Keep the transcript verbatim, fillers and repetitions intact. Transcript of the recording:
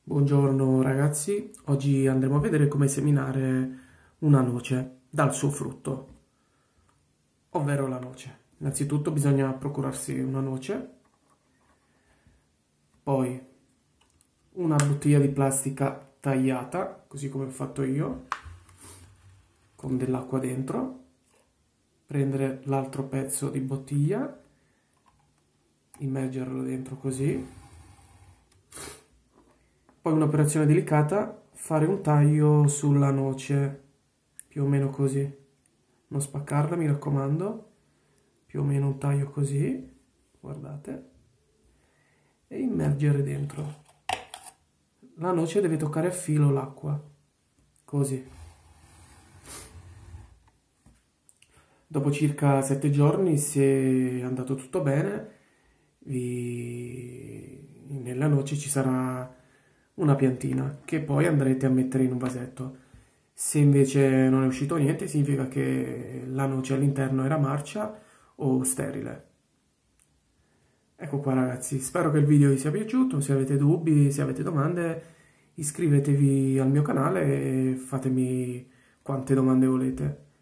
Buongiorno ragazzi, oggi andremo a vedere come seminare una noce dal suo frutto, ovvero la noce. Innanzitutto bisogna procurarsi una noce, poi una bottiglia di plastica tagliata, così come ho fatto io, con dell'acqua dentro, prendere l'altro pezzo di bottiglia, immergerlo dentro così. Poi un'operazione delicata, fare un taglio sulla noce, più o meno così. Non spaccarla, mi raccomando. Più o meno un taglio così, guardate. E immergere dentro. La noce deve toccare a filo l'acqua, così. Dopo circa sette giorni, se è andato tutto bene, vi... nella noce ci sarà una piantina che poi andrete a mettere in un vasetto. Se invece non è uscito niente, significa che la noce all'interno era marcia o sterile. Ecco qua ragazzi, spero che il video vi sia piaciuto. Se avete dubbi, se avete domande, iscrivetevi al mio canale e fatemi quante domande volete.